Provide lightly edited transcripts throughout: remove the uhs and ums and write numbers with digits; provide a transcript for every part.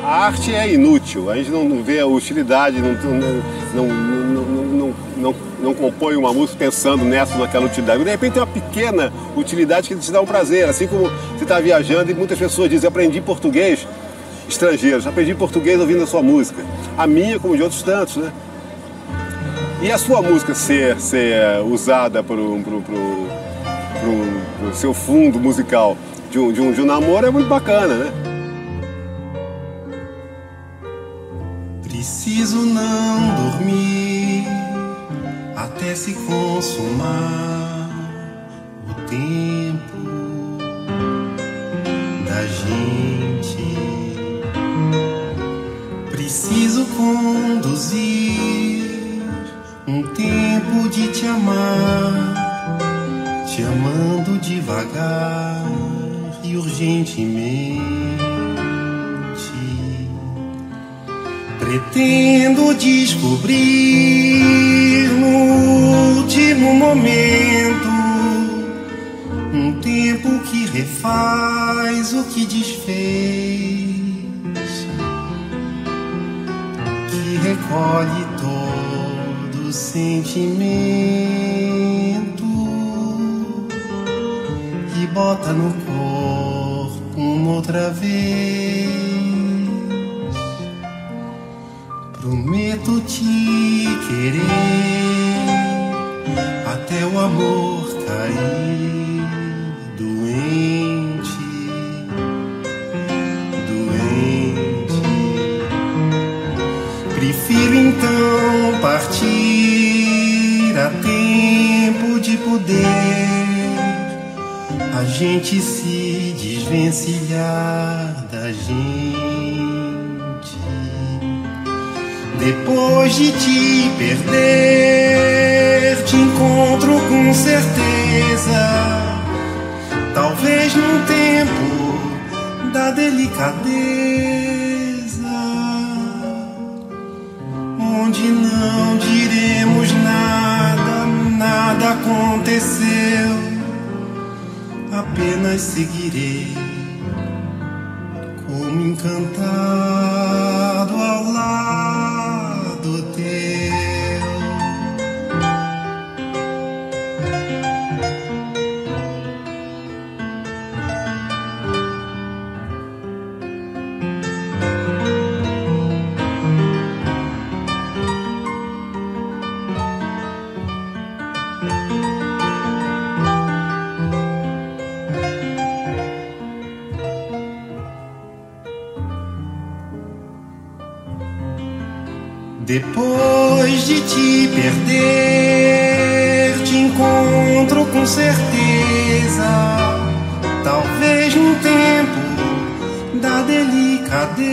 a arte é inútil, a gente não vê a utilidade, não compõe uma música pensando nessa ou naquela utilidade. De repente tem uma pequena utilidade que te dá um prazer, assim como você está viajando e muitas pessoas dizem: aprendi português, estrangeiros, aprendi português ouvindo a sua música. A minha, como de outros tantos, né? E a sua música ser usada para o seu fundo musical de um namoro é muito bacana, né? Preciso não dormir até se consumar o tempo da gente. Preciso conduzir um tempo de te amar, te amando devagar e urgentemente. Pretendo descobrir no último momento um tempo que refaz o que desfez, que recolhe todo o sentimento e bota no corpo uma outra vez. Prometo te querer até o amor cair doente, doente. Prefiro então partir a tempo de poder a gente se desvencilhar da gente. Depois de te perder, te encontro com certeza, talvez num tempo da delicadeza, onde não diremos nada, nada aconteceu, apenas seguirei como encantado ao lado teu. Depois de te perder, te encontro com certeza, talvez num tempo da delicadeza,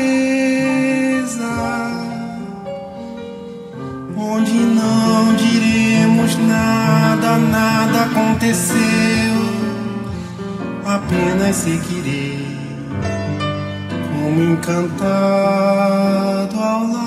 onde não diremos nada, nada aconteceu, apenas seguirei como encantado ao lado